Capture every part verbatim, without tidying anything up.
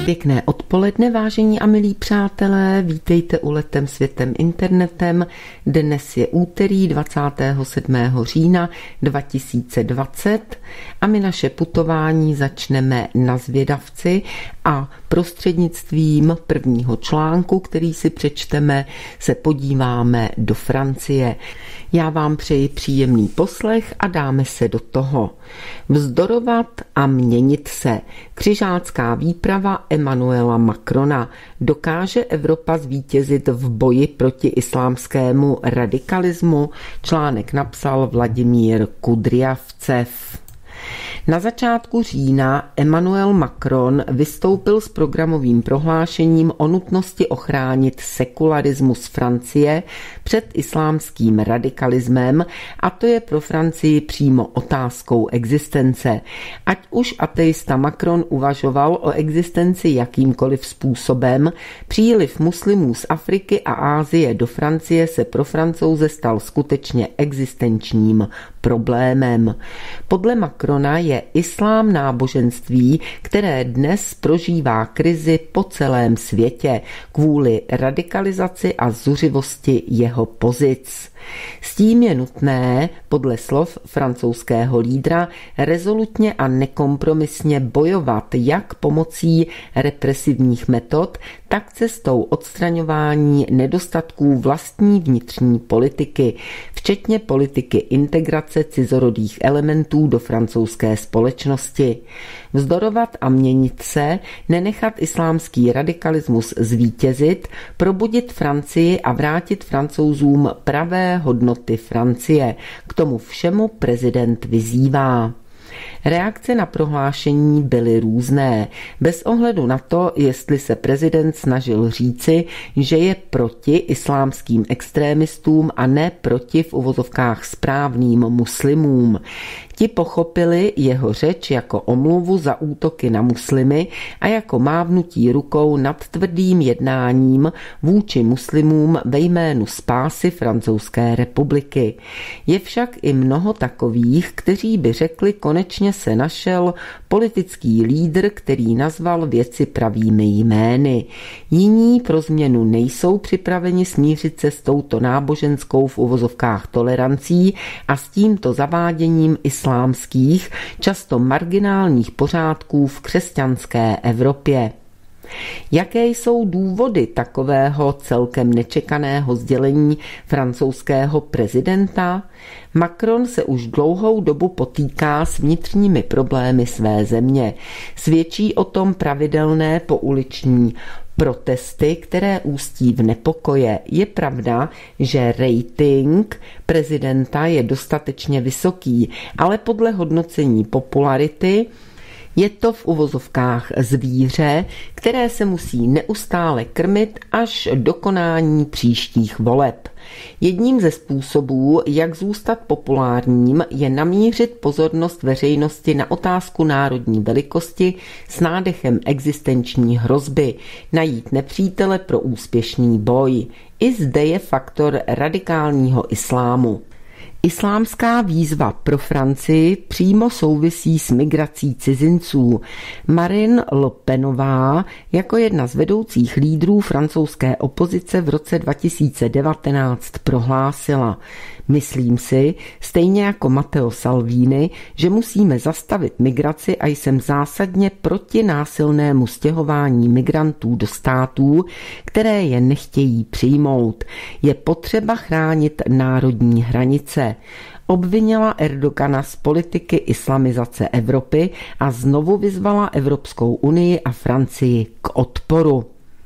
Pěkné odpoledne, vážení a milí přátelé, vítejte u Letem světem internetem. Dnes je úterý dvacátého sedmého října dva tisíce dvacet a my naše putování začneme na Zvědavci a prostřednictvím prvního článku, který si přečteme, se podíváme do Francie. Já vám přeji příjemný poslech a dáme se do toho. Vzdorovat a měnit se. Křižácká výprava Emmanuela Macrona. Dokáže Evropa zvítězit v boji proti islámskému radikalismu? Článek napsal Vladimír Kudryavcev. Na začátku října Emmanuel Macron vystoupil s programovým prohlášením o nutnosti ochránit sekularismus Francie před islámským radikalismem, a to je pro Francii přímo otázkou existence. Ať už ateista Macron uvažoval o existenci jakýmkoliv způsobem, příliv muslimů z Afriky a Asie do Francie se pro Francouze stal skutečně existenčním problémem. Podle Macrona je islám náboženství, které dnes prožívá krizi po celém světě kvůli radikalizaci a zuřivosti jeho pozic. S tím je nutné, podle slov francouzského lídra, rezolutně a nekompromisně bojovat jak pomocí represivních metod, tak cestou odstraňování nedostatků vlastní vnitřní politiky, včetně politiky integrace cizorodých elementů do francouzské společnosti. Vzdorovat a měnit se, nenechat islámský radikalismus zvítězit, probudit Francii a vrátit Francouzům pravé hodnoty Francie. K tomu všemu prezident vyzývá. Reakce na prohlášení byly různé. Bez ohledu na to, jestli se prezident snažil říci, že je proti islámským extrémistům a ne proti v uvozovkách správným muslimům. Ti pochopili jeho řeč jako omluvu za útoky na muslimy a jako mávnutí rukou nad tvrdým jednáním vůči muslimům ve jménu spásy Francouzské republiky. Je však i mnoho takových, kteří by řekli, konečně se našel politický lídr, který nazval věci pravými jmény. Jiní pro změnu nejsou připraveni smířit se s touto náboženskou v uvozovkách tolerancí a s tímto zaváděním islámských, často marginálních pořádků v křesťanské Evropě. Jaké jsou důvody takového celkem nečekaného sdělení francouzského prezidenta? Macron se už dlouhou dobu potýká s vnitřními problémy své země. Svědčí o tom pravidelné pouliční protesty, které ústí v nepokoje. Je pravda, že rating prezidenta je dostatečně vysoký, ale podle hodnocení popularity je to v uvozovkách zvíře, které se musí neustále krmit až do konání příštích voleb. Jedním ze způsobů, jak zůstat populárním, je namířit pozornost veřejnosti na otázku národní velikosti s nádechem existenční hrozby, najít nepřítele pro úspěšný boj. I zde je faktor radikálního islámu. Islámská výzva pro Francii přímo souvisí s migrací cizinců. Marine Le Penová jako jedna z vedoucích lídrů francouzské opozice v roce dva tisíce devatenáct prohlásila: Myslím si, stejně jako Matteo Salvini, že musíme zastavit migraci a jsem zásadně proti násilnému stěhování migrantů do států, které je nechtějí přijmout. Je potřeba chránit národní hranice. Obvinila Erdogana z politiky islamizace Evropy a znovu vyzvala Evropskou unii a Francii k odporu.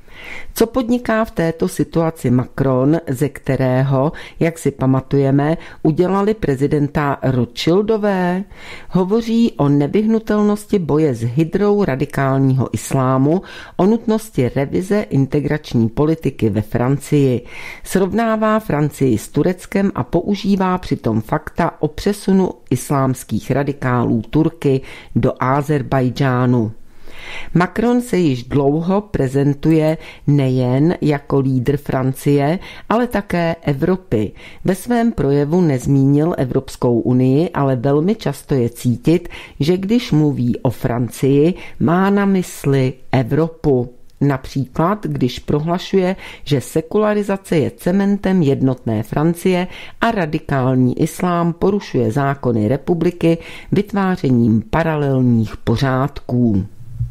Co podniká v této situaci Macron, ze kterého, jak si pamatujeme, udělali prezidenta Rothschildové? Hovoří o nevyhnutelnosti boje s hydrou radikálního islámu, o nutnosti revize integrační politiky ve Francii. Srovnává Francii s Tureckem a používá přitom fakta o přesunu islámských radikálů Turky do Ázerbájdžánu. Macron se již dlouho prezentuje nejen jako lídr Francie, ale také Evropy. Ve svém projevu nezmínil Evropskou unii, ale velmi často je cítit, že když mluví o Francii, má na mysli Evropu. Například, když prohlašuje, že sekularizace je cementem jednotné Francie a radikální islám porušuje zákony republiky vytvářením paralelních pořádků.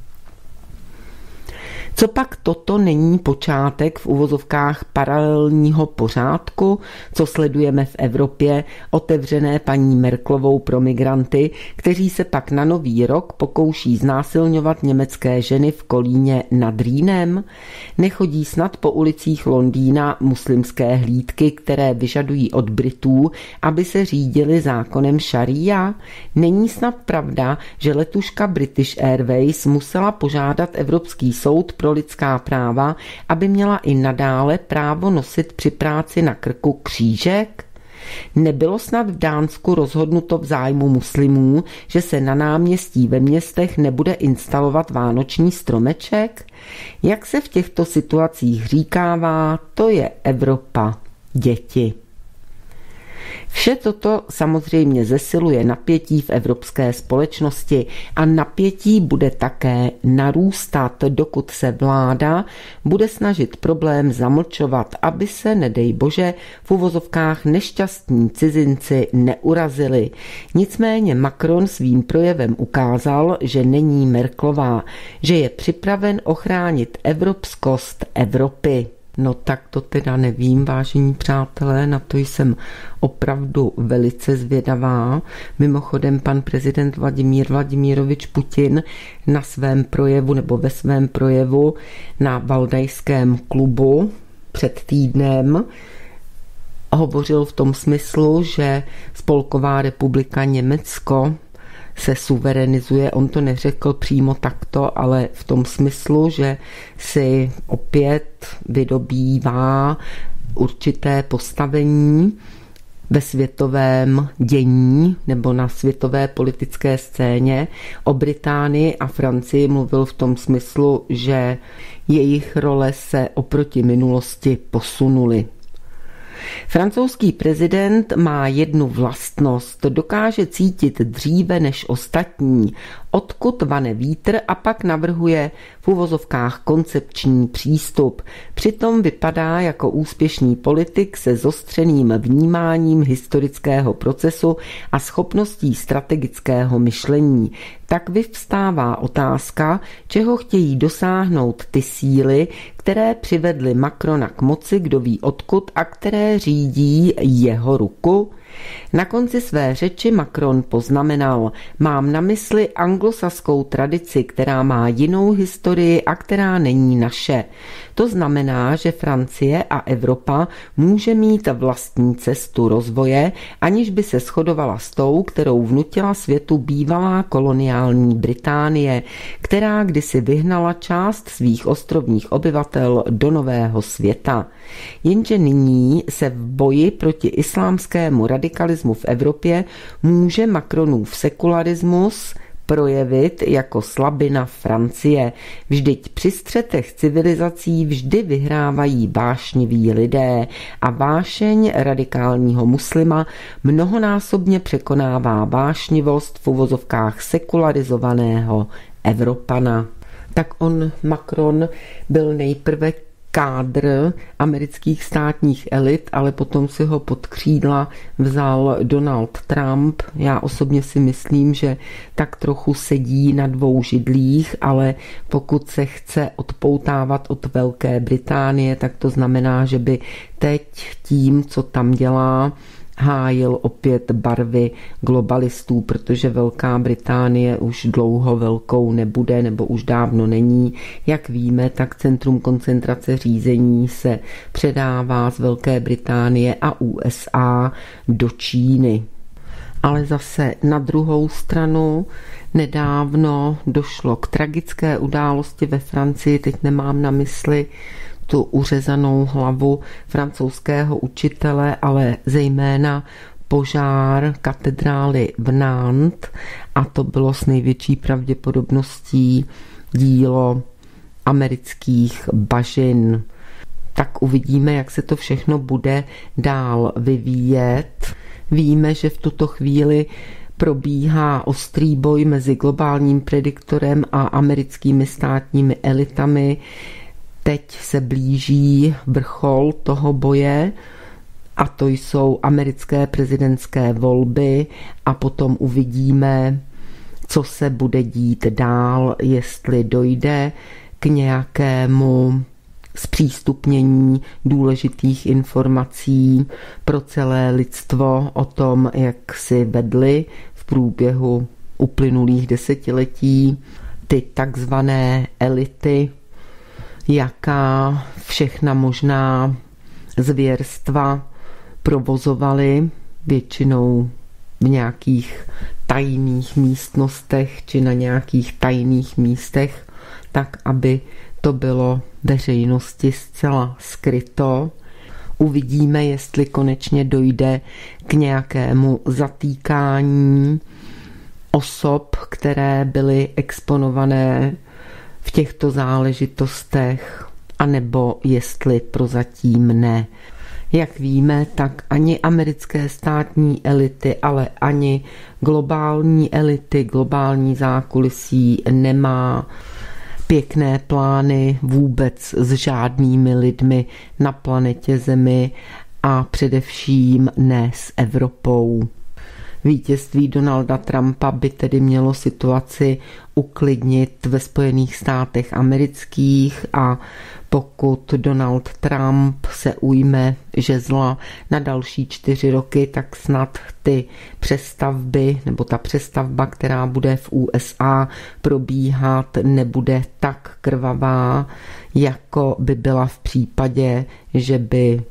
Co pak toto není počátek v uvozovkách paralelního pořádku, co sledujeme v Evropě, otevřené paní Merkelovou pro migranty, kteří se pak na Nový rok pokouší znásilňovat německé ženy v Kolíně nad Rýnem? Nechodí snad po ulicích Londýna muslimské hlídky, které vyžadují od Britů, aby se řídili zákonem šaría? Není snad pravda, že letuška British Airways musela požádat Evropský soud pro lidská práva, aby měla i nadále právo nosit při práci na krku křížek? Nebylo snad v Dánsku rozhodnuto v zájmu muslimů, že se na náměstí ve městech nebude instalovat vánoční stromeček? Jak se v těchto situacích říkává, to je Evropa, děti. Vše toto samozřejmě zesiluje napětí v evropské společnosti a napětí bude také narůstat, dokud se vláda bude snažit problém zamlčovat, aby se, nedej bože, v uvozovkách nešťastní cizinci neurazili. Nicméně Macron svým projevem ukázal, že není Merkelová, že je připraven ochránit evropskost Evropy. No tak to teda nevím, vážení přátelé, na to jsem opravdu velice zvědavá. Mimochodem pan prezident Vladimír Vladimírovič Putin na svém projevu nebo ve svém projevu na Valdajském klubu před týdnem hovořil v tom smyslu, že Spolková republika Německo se suverenizuje. On to neřekl přímo takto, ale v tom smyslu, že si opět vydobývá určité postavení ve světovém dění nebo na světové politické scéně. O Británii a Francii mluvil v tom smyslu, že jejich role se oproti minulosti posunuly. Francouzský prezident má jednu vlastnost, dokáže cítit dříve než ostatní, odkud vane vítr, a pak navrhuje v uvozovkách koncepční přístup. Přitom vypadá jako úspěšný politik se zostřeným vnímáním historického procesu a schopností strategického myšlení. Tak vyvstává otázka, čeho chtějí dosáhnout ty síly, které přivedly Macrona k moci, kdo ví odkud, a které řídí jeho ruku. Na konci své řeči Macron poznamenal: mám na mysli anglosaskou tradici, která má jinou historii a která není naše. To znamená, že Francie a Evropa může mít vlastní cestu rozvoje, aniž by se shodovala s tou, kterou vnutila světu bývalá koloniální Británie, která kdysi vyhnala část svých ostrovních obyvatel do nového světa. Jenže nyní se v boji proti islámskému radikalismu v Evropě může Macronův sekularismus projevit jako slabina Francie. Vždyť při střetech civilizací vždy vyhrávají vášniví lidé a vášeň radikálního muslima mnohonásobně překonává vášnivost v uvozovkách sekularizovaného Evropana. Tak on, Macron, byl nejprve kádr amerických státních elit, ale potom si ho pod křídla vzal Donald Trump. Já osobně si myslím, že tak trochu sedí na dvou židlích, ale pokud se chce odpoutávat od Velké Británie, tak to znamená, že by teď tím, co tam dělá, hájil opět barvy globalistů, protože Velká Británie už dlouho velkou nebude, nebo už dávno není. Jak víme, tak centrum koncentrace řízení se předává z Velké Británie a U S A do Číny. Ale zase na druhou stranu nedávno došlo k tragické události ve Francii, teď nemám na mysli tu uřezanou hlavu francouzského učitele, ale zejména požár katedrály v Nantes, a to bylo s největší pravděpodobností dílo amerických bažin. Tak uvidíme, jak se to všechno bude dál vyvíjet. Víme, že v tuto chvíli probíhá ostrý boj mezi globálním prediktorem a americkými státními elitami. Teď se blíží vrchol toho boje a to jsou americké prezidentské volby a potom uvidíme, co se bude dít dál, jestli dojde k nějakému zpřístupnění důležitých informací pro celé lidstvo o tom, jak si vedli v průběhu uplynulých desetiletí ty takzvané elity, jaká všechna možná zvěrstva provozovali, většinou v nějakých tajných místnostech či na nějakých tajných místech, tak aby to bylo veřejnosti zcela skryto. Uvidíme, jestli konečně dojde k nějakému zatýkání osob, které byly exponované v těchto záležitostech, anebo jestli prozatím ne. Jak víme, tak ani americké státní elity, ale ani globální elity, globální zákulisí nemá pěkné plány vůbec s žádnými lidmi na planetě Zemi a především ne s Evropou. Vítězství Donalda Trumpa by tedy mělo situaci uklidnit ve Spojených státech amerických a pokud Donald Trump se ujme žezla na další čtyři roky, tak snad ty přestavby nebo ta přestavba, která bude v U S A probíhat, nebude tak krvavá, jako by byla v případě, že by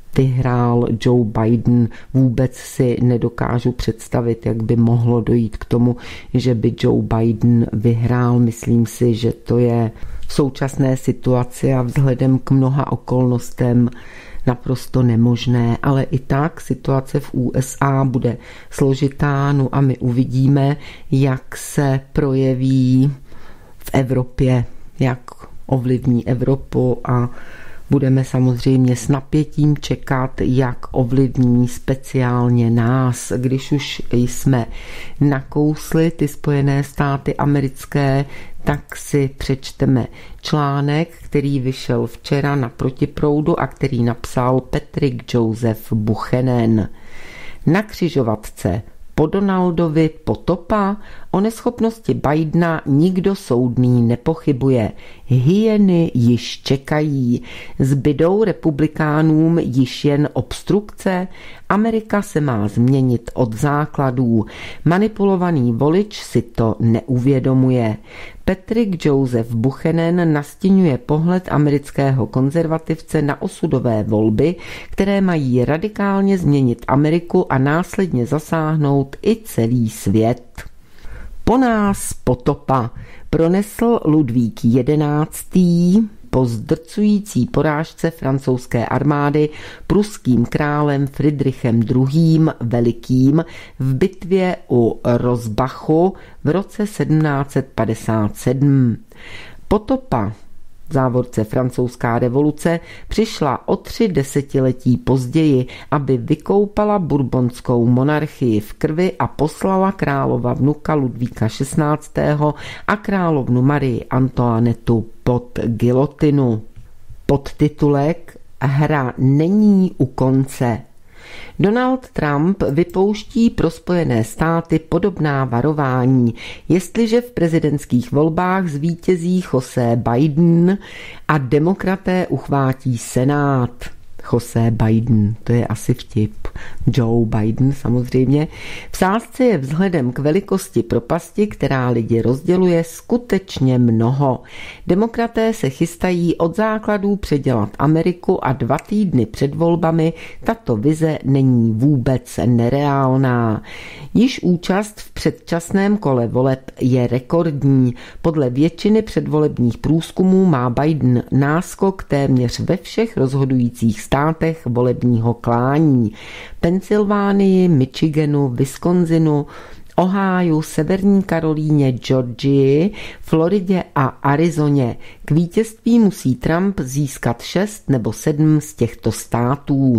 vyhrál Joe Biden. Vůbec si nedokážu představit, jak by mohlo dojít k tomu, že by Joe Biden vyhrál. Myslím si, že to je v současné situaci a vzhledem k mnoha okolnostem naprosto nemožné, ale i tak situace v U S A bude složitá, no a my uvidíme, jak se projeví v Evropě, jak ovlivní Evropu a budeme samozřejmě s napětím čekat, jak ovlivní speciálně nás. Když už jsme nakousli ty Spojené státy americké, tak si přečteme článek, který vyšel včera na Protiproudu a který napsal Patrick Joseph Buchanan. Na křižovatce po Donaldovi potopa, o neschopnosti Bidena nikdo soudný nepochybuje. Hyeny již čekají. Zbydou republikánům již jen obstrukce? Amerika se má změnit od základů. Manipulovaný volič si to neuvědomuje. Patrick Joseph Buchanan nastěňuje pohled amerického konzervativce na osudové volby, které mají radikálně změnit Ameriku a následně zasáhnout i celý svět. Po nás potopa, pronesl Ludvík jedenáctý po zdrcující porážce francouzské armády pruským králem Friedrichem druhým. Velikým v bitvě u Rosbachu v roce sedmnáct set padesát sedm. Potopa, v závorce francouzská revoluce, přišla o tři desetiletí později, aby vykoupala bourbonskou monarchii v krvi a poslala králova vnuka Ludvíka šestnáctého a královnu Marii Antoinetu pod gilotinu. Podtitulek Hra není u konce. Donald Trump vypouští pro Spojené státy podobná varování, jestliže v prezidentských volbách zvítězí José Biden a demokraté uchvátí Senát. José Biden, to je asi vtip. Joe Biden samozřejmě. V sázce je vzhledem k velikosti propasti, která lidi rozděluje, skutečně mnoho. Demokraté se chystají od základů předělat Ameriku a dva týdny před volbami tato vize není vůbec nereálná. Již účast v předčasném kole voleb je rekordní. Podle většiny předvolebních průzkumů má Biden náskok téměř ve všech rozhodujících státech volebního klání. Pensylvánii, Michiganu, Wisconsinu, Ohiu, Severní Karolíně, Georgii, Floridě a Arizoně. K vítězství musí Trump získat šest nebo sedm z těchto států.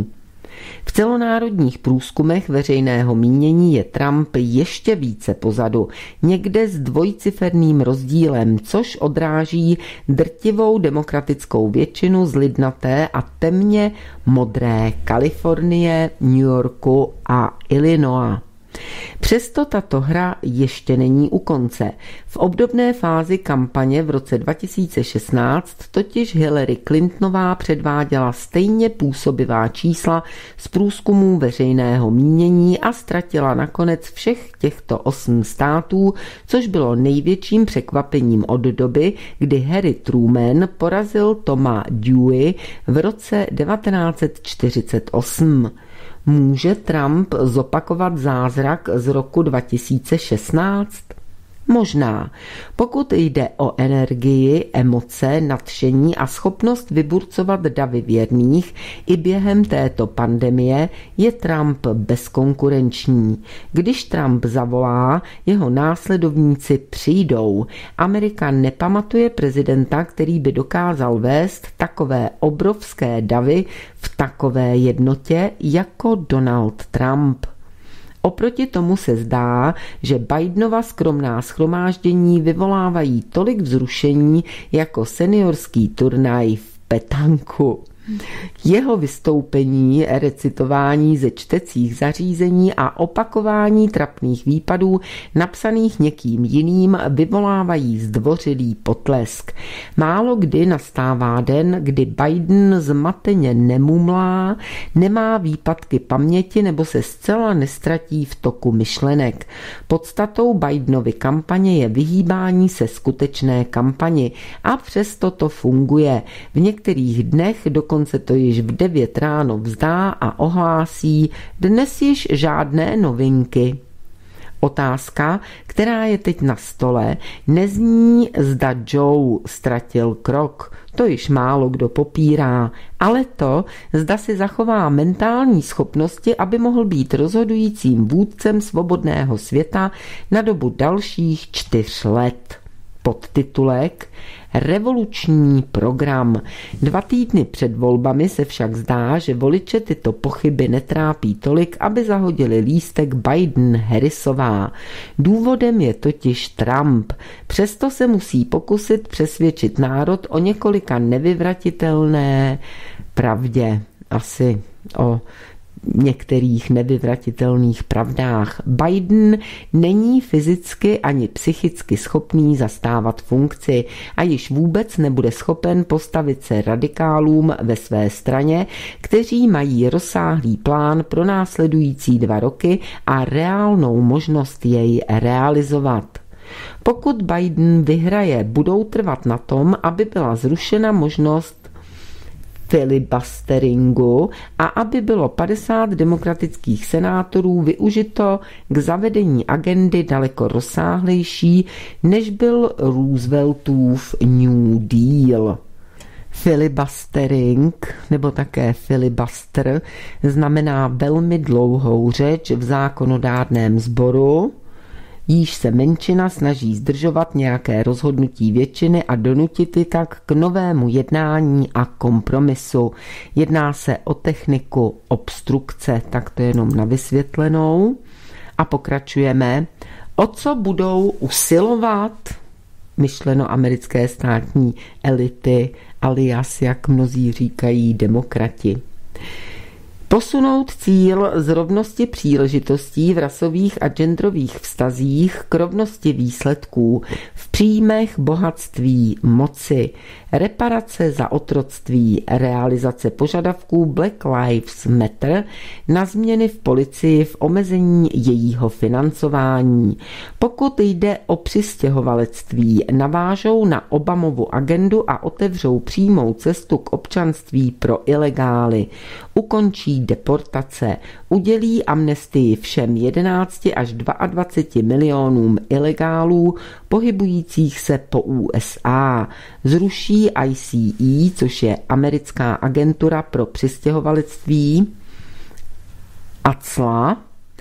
V celonárodních průzkumech veřejného mínění je Trump ještě více pozadu, někde s dvojciferným rozdílem, což odráží drtivou demokratickou většinu z lidnaté a temně modré Kalifornie, New Yorku a Illinois. Přesto tato hra ještě není u konce. V obdobné fázi kampaně v roce dva tisíce šestnáct totiž Hillary Clintonová předváděla stejně působivá čísla z průzkumů veřejného mínění a ztratila nakonec všech těchto osm států, což bylo největším překvapením od doby, kdy Harry Truman porazil Toma Dewey v roce devatenáct set čtyřicet osm. Může Trump zopakovat zázrak z roku dva tisíce šestnáct? Možná. Pokud jde o energii, emoce, nadšení a schopnost vyburcovat davy věrných, i během této pandemie je Trump bezkonkurenční. Když Trump zavolá, jeho následovníci přijdou. Amerika nepamatuje prezidenta, který by dokázal vést takové obrovské davy v takové jednotě jako Donald Trump. Oproti tomu se zdá, že Bidenova skromná shromáždění vyvolávají tolik vzrušení jako seniorský turnaj v petanku. Jeho vystoupení, recitování ze čtecích zařízení a opakování trapných výpadů napsaných někým jiným vyvolávají zdvořilý potlesk. Málo kdy nastává den, kdy Biden zmateně nemumlá, nemá výpadky paměti nebo se zcela nestratí v toku myšlenek. Podstatou Bidenovy kampaně je vyhýbání se skutečné kampani a přesto to funguje. V některých dnech dokonce se to již v devět ráno vzdá a ohlásí: dnes již žádné novinky. Otázka, která je teď na stole, nezní, zda Joe ztratil krok, to již málo kdo popírá, ale to, zda si zachová mentální schopnosti, aby mohl být rozhodujícím vůdcem svobodného světa na dobu dalších čtyř let. Podtitulek Revoluční program. Dva týdny před volbami se však zdá, že voliče tyto pochyby netrápí tolik, aby zahodili lístek Biden-Harrisová. Důvodem je totiž Trump. Přesto se musí pokusit přesvědčit národ o několika nevyvratitelné pravdě. Asi o některých nevyvratitelných pravdách. Biden není fyzicky ani psychicky schopný zastávat funkci a již vůbec nebude schopen postavit se radikálům ve své straně, kteří mají rozsáhlý plán pro následující dva roky a reálnou možnost jej realizovat. Pokud Biden vyhraje, budou trvat na tom, aby byla zrušena možnost filibusteringu a aby bylo padesát demokratických senátorů využito k zavedení agendy daleko rozsáhlejší, než byl Rooseveltův New Deal. Filibustering, nebo také filibuster, znamená velmi dlouhou řeč v zákonodárném sboru, jíž se menšina snaží zdržovat nějaké rozhodnutí většiny a donutit ji tak k novému jednání a kompromisu. Jedná se o techniku obstrukce, tak to jenom na vysvětlenou. A pokračujeme. O co budou usilovat? Myšleno americké státní elity, alias, jak mnozí říkají, demokrati. Posunout cíl z rovnosti příležitostí v rasových a genderových vztazích k rovnosti výsledků v příjmech, bohatství, moci, reparace za otroctví, realizace požadavků Black Lives Matter na změny v policii v omezení jejího financování. Pokud jde o přistěhovalectví, navážou na Obamovu agendu a otevřou přímou cestu k občanství pro ilegály. Ukončí deportace, udělí amnestii všem jedenácti až dvaceti dvou milionům ilegálů pohybujících se po U S A, zruší I C E, což je americká agentura pro přistěhovalectví, A C L A,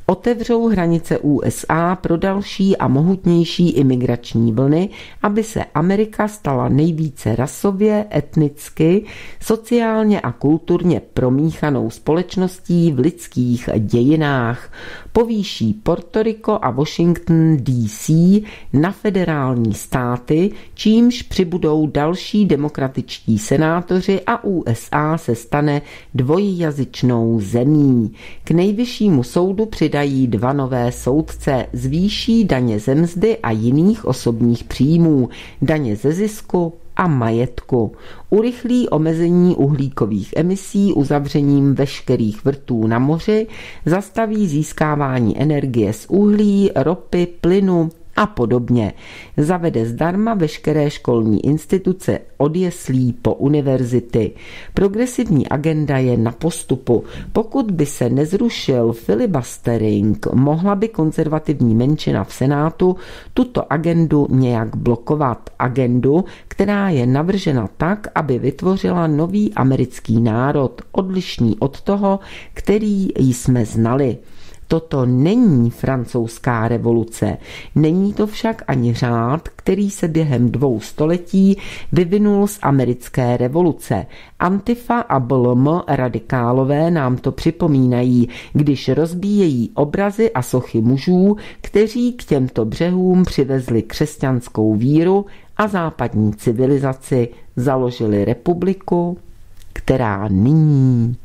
otevřou hranice U S A pro další a mohutnější imigrační vlny, aby se Amerika stala nejvíce rasově, etnicky, sociálně a kulturně promíchanou společností v lidských dějinách. Povýší Puerto Rico a Washington D C na federální státy, čímž přibudou další demokratičtí senátoři a U S A se stane dvojjazyčnou zemí. K nejvyššímu soudu přidají dva nové soudce, zvýší daně ze mzdy a jiných osobních příjmů, daně ze zisku a majetku. Urychlí omezení uhlíkových emisí uzavřením veškerých vrtů na moři, zastaví získávání energie z uhlí, ropy, plynu a podobně. Zavede zdarma veškeré školní instituce od jeslí po univerzity. Progresivní agenda je na postupu. Pokud by se nezrušil filibustering, mohla by konzervativní menšina v Senátu tuto agendu nějak blokovat. Agendu, která je navržena tak, aby vytvořila nový americký národ, odlišný od toho, který jsme znali. Toto není francouzská revoluce, není to však ani řád, který se během dvou století vyvinul z americké revoluce. Antifa a B L M radikálové nám to připomínají, když rozbíjejí obrazy a sochy mužů, kteří k těmto břehům přivezli křesťanskou víru a západní civilizaci, založili republiku, která nyní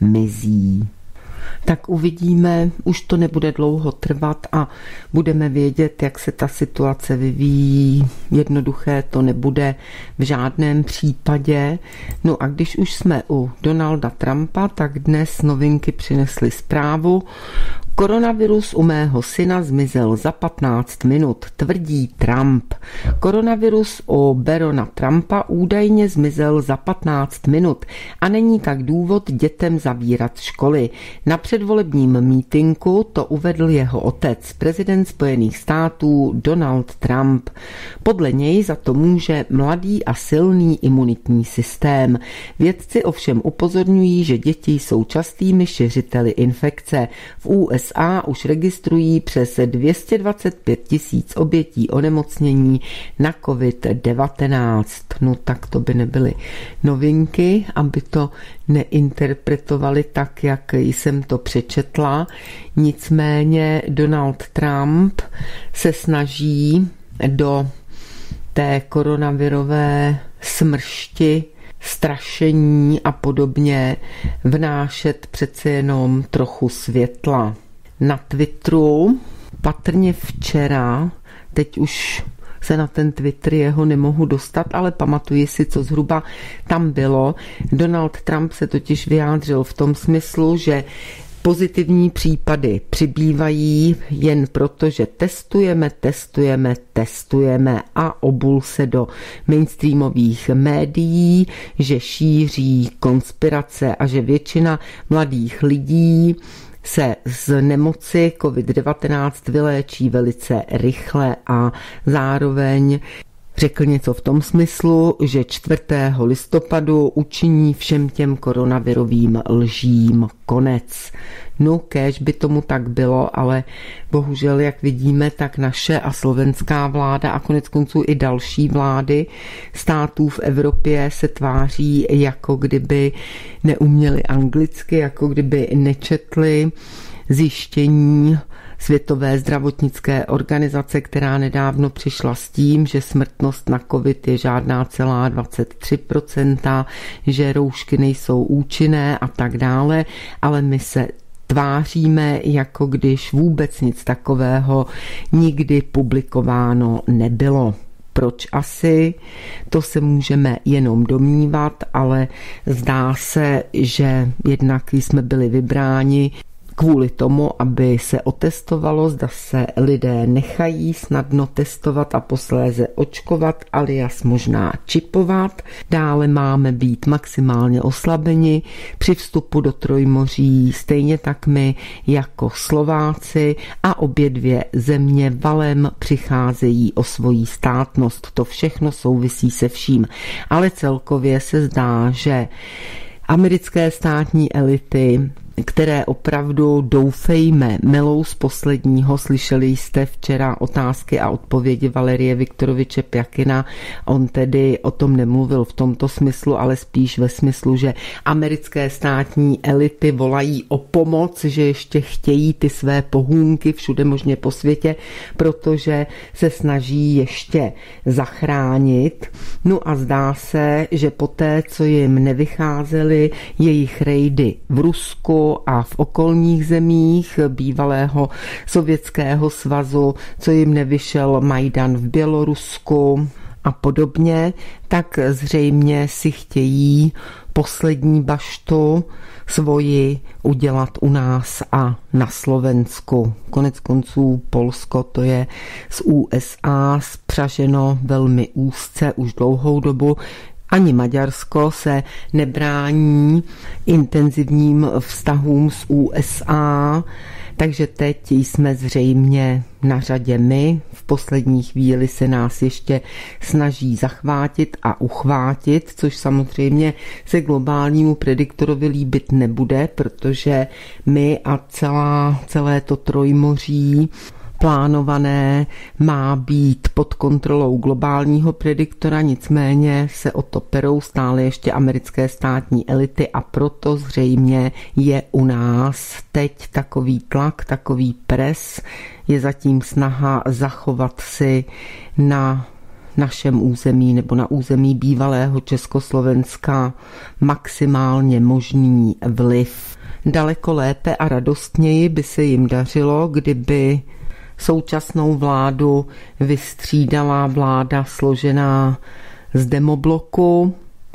mizí. Tak uvidíme, už to nebude dlouho trvat a budeme vědět, jak se ta situace vyvíjí. Jednoduché to nebude v žádném případě. No a když už jsme u Donalda Trumpa, tak dnes novinky přinesly zprávu. Koronavirus u mého syna zmizel za patnáct minut, tvrdí Trump. Koronavirus u Barona Trumpa údajně zmizel za patnáct minut a není tak důvod dětem zavírat školy. Na předvolebním mítinku to uvedl jeho otec, prezident Spojených států Donald Trump. Podle něj za to může mladý a silný imunitní systém. Vědci ovšem upozorňují, že děti jsou častými šiřiteli infekce. V U S A už registrují přes dvě stě dvacet pět tisíc obětí onemocnění na covid devatenáct. No tak to by nebyly novinky, aby to neinterpretovali tak, jak jsem to přečetla. Nicméně Donald Trump se snaží do té koronavirové smršti, strašení a podobně vnášet přece jenom trochu světla. Na Twitteru patrně včera, teď už se na ten Twitter jeho nemohu dostat, ale pamatuji si, co zhruba tam bylo. Donald Trump se totiž vyjádřil v tom smyslu, že pozitivní případy přibývají jen proto, že testujeme, testujeme, testujeme a obul se do mainstreamových médií, že šíří konspirace a že většina mladých lidí se z nemoci covid devatenáct vyléčí velice rychle a zároveň řekl něco v tom smyslu, že čtvrtého listopadu učiní všem těm koronavirovým lžím konec. No, kéž by tomu tak bylo, ale bohužel, jak vidíme, tak naše a slovenská vláda a konec konců i další vlády států v Evropě se tváří, jako kdyby neuměli anglicky, jako kdyby nečetli zjištění Světové zdravotnické organizace, která nedávno přišla s tím, že smrtnost na covid je žádná celá dvacet tři procent, že roušky nejsou účinné a tak dále, ale my se tváříme, jako když vůbec nic takového nikdy publikováno nebylo. Proč asi? To se můžeme jenom domnívat, ale zdá se, že jednak jsme byli vybráni kvůli tomu, aby se otestovalo, zda se lidé nechají snadno testovat a posléze očkovat, alias možná čipovat. Dále máme být maximálně oslabeni při vstupu do Trojmoří, stejně tak my jako Slováci, a obě dvě země valem přicházejí o svoji státnost. To všechno souvisí se vším. Ale celkově se zdá, že americké státní elity které opravdu, doufejme, melou z posledního. Slyšeli jste včera otázky a odpovědi Valerie Viktoroviče Pjakina. On tedy o tom nemluvil v tomto smyslu, ale spíš ve smyslu, že americké státní elity volají o pomoc, že ještě chtějí ty své pohůnky všude možně po světě, protože se snaží ještě zachránit. No a zdá se, že poté, co jim nevycházely jejich rejdy v Rusku a v okolních zemích bývalého Sovětského svazu, co jim nevyšel Majdan v Bělorusku a podobně, tak zřejmě si chtějí poslední baštu svoji udělat u nás a na Slovensku. Konec konců Polsko, to je z U S A spřaženo velmi úzce už dlouhou dobu. Ani Maďarsko se nebrání intenzivním vztahům s U S A, takže teď jsme zřejmě na řadě my. V poslední chvíli se nás ještě snaží zachvátit a uchvátit, což samozřejmě se globálnímu prediktorovi líbit nebude, protože my a celá, celé to trojmoří plánované má být pod kontrolou globálního prediktora, nicméně se o to perou stále ještě americké státní elity a proto zřejmě je u nás teď takový tlak, takový pres, je zatím snaha zachovat si na našem území nebo na území bývalého Československa maximálně možný vliv. Daleko lépe a radostněji by se jim dařilo, kdyby současnou vládu vystřídala vláda složená z demobloku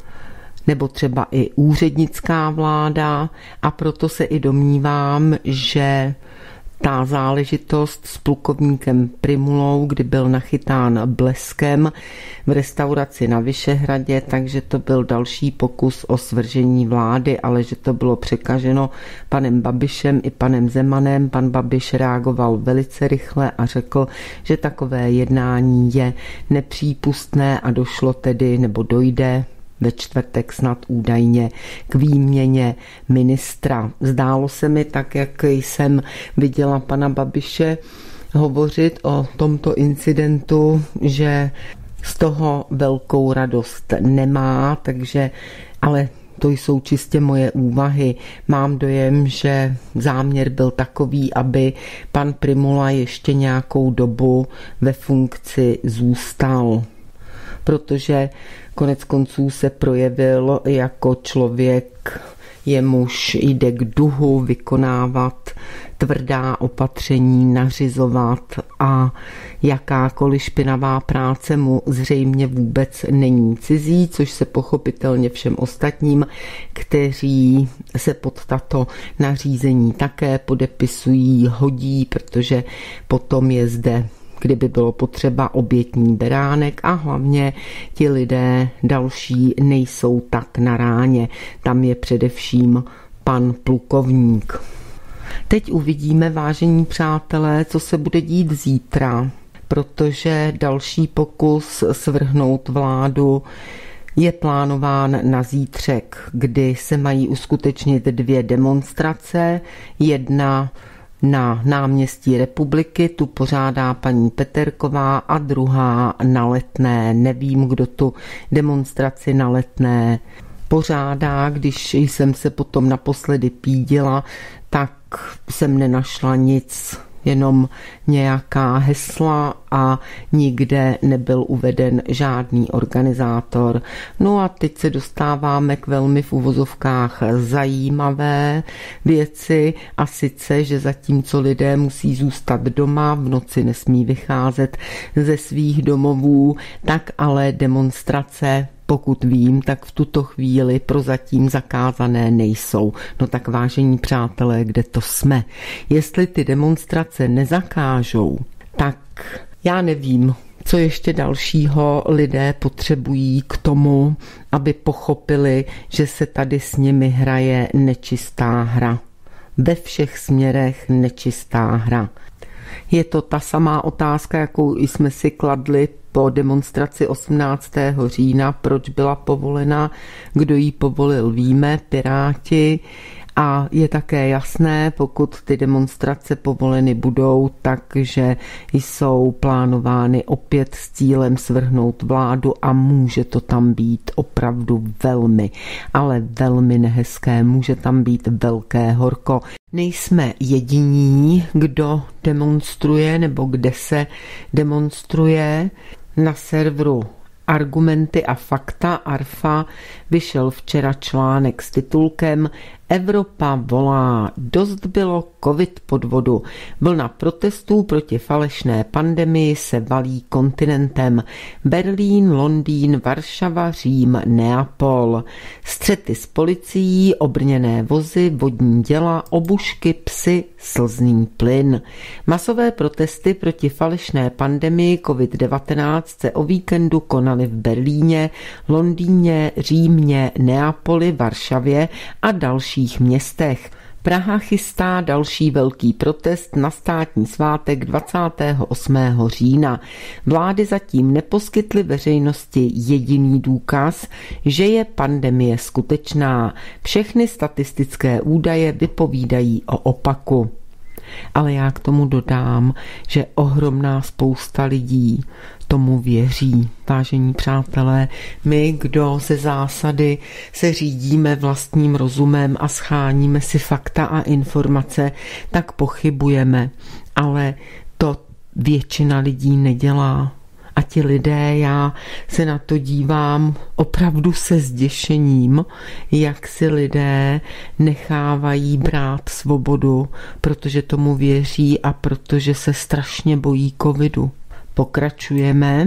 nebo třeba i úřednická vláda, a proto se i domnívám, že ta záležitost s plukovníkem Primulou, kdy byl nachytán bleskem v restauraci na Vyšehradě, takže to byl další pokus o svržení vlády, ale že to bylo překaženo panem Babišem i panem Zemanem. Pan Babiš reagoval velice rychle a řekl, že takové jednání je nepřípustné a došlo tedy, nebo dojde ve čtvrtek snad údajně k výměně ministra. Zdálo se mi, tak jak jsem viděla pana Babiše hovořit o tomto incidentu, že z toho velkou radost nemá, takže ale to jsou čistě moje úvahy. Mám dojem, že záměr byl takový, aby pan Primula ještě nějakou dobu ve funkci zůstal, protože konec konců se projevil jako člověk, jemuž jde k duhu vykonávat tvrdá opatření, nařizovat a jakákoliv špinavá práce mu zřejmě vůbec není cizí, což se pochopitelně všem ostatním, kteří se pod tato nařízení také podepisují, hodí, protože potom je zde, kdyby bylo potřeba, obětní beránek a hlavně ti lidé další nejsou tak na ráně. Tam je především pan plukovník. Teď uvidíme, vážení přátelé, co se bude dít zítra, protože další pokus svrhnout vládu je plánován na zítřek, kdy se mají uskutečnit dvě demonstrace, jedna na náměstí Republiky, tu pořádá paní Peterková, a druhá na Letné. Nevím, kdo tu demonstraci na Letné pořádá. Když jsem se potom naposledy pídila, tak jsem nenašla nic, jenom nějaká hesla a nikde nebyl uveden žádný organizátor. No a teď se dostáváme k velmi v uvozovkách zajímavé věci, a sice, že zatímco lidé musí zůstat doma, v noci nesmí vycházet ze svých domovů, tak ale demonstrace, pokud vím, tak v tuto chvíli prozatím zakázané nejsou. No tak, vážení přátelé, kde to jsme? Jestli ty demonstrace nezakážou, tak já nevím, co ještě dalšího lidé potřebují k tomu, aby pochopili, že se tady s nimi hraje nečistá hra. Ve všech směrech nečistá hra. Je to ta samá otázka, jakou jsme si kladli po demonstraci osmnáctého října, proč byla povolena, kdo ji povolil, víme, Piráti, A je také jasné, pokud ty demonstrace povoleny budou, takže jsou plánovány opět s cílem svrhnout vládu a může to tam být opravdu velmi, ale velmi nehezké. Může tam být velké horko. Nejsme jediní, kdo demonstruje nebo kde se demonstruje. Na serveru Argumenty a fakta Arfa vyšel včera článek s titulkem Evropa volá, dost bylo covid podvodu. Vlna protestů proti falešné pandemii se valí kontinentem. Berlín, Londýn, Varšava, Řím, Neapol. Střety s policií, obrněné vozy, vodní děla, obušky, psy, slzný plyn. Masové protesty proti falešné pandemii covid devatenáct se o víkendu konaly v Berlíně, Londýně, Římě, Neapoli, Varšavě a dalších městech. Praha chystá další velký protest na státní svátek dvacátého osmého října. Vlády zatím neposkytly veřejnosti jediný důkaz, že je pandemie skutečná. Všechny statistické údaje vypovídají o opaku. Ale já k tomu dodám, že ohromná spousta lidí tomu věří. Vážení přátelé, my, kdo ze zásady se řídíme vlastním rozumem a scháníme si fakta a informace, tak pochybujeme. Ale to většina lidí nedělá. A ti lidé, já se na to dívám opravdu se zděšením, jak si lidé nechávají brát svobodu, protože tomu věří a protože se strašně bojí covidu. Pokračujeme.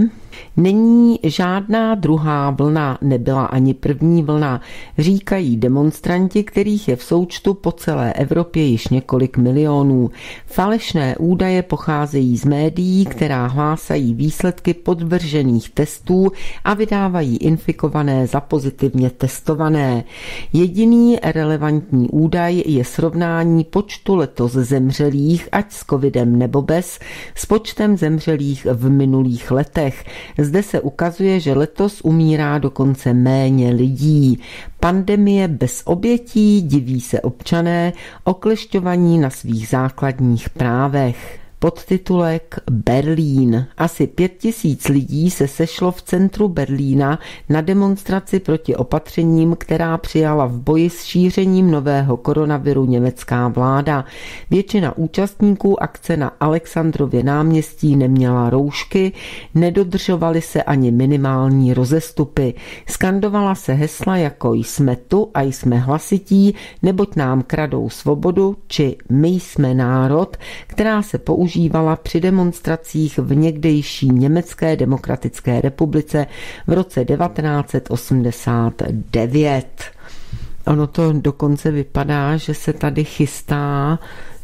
Není žádná druhá vlna, nebyla ani první vlna, říkají demonstranti, kterých je v součtu po celé Evropě již několik milionů. Falešné údaje pocházejí z médií, která hlásají výsledky podvržených testů a vydávají infikované za pozitivně testované. Jediný relevantní údaj je srovnání počtu letos zemřelých, ať s covidem nebo bez, s počtem zemřelých v minulých letech. Zde se ukazuje, že letos umírá dokonce méně lidí. Pandemie bez obětí, diví se občané, oklešťovaní na svých základních právech. Podtitulek Berlín. Asi pět tisíc lidí se sešlo v centru Berlína na demonstraci proti opatřením, která přijala v boji s šířením nového koronaviru německá vláda. Většina účastníků akce na Alexandrově náměstí neměla roušky, nedodržovaly se ani minimální rozestupy. Skandovala se hesla jako jsme tu a jsme hlasití, neboť nám kradou svobodu, či my jsme národ, která se používala užívala při demonstracích v někdejší Německé demokratické republice v roce devatenáct set osmdesát devět. Ono to dokonce vypadá, že se tady chystá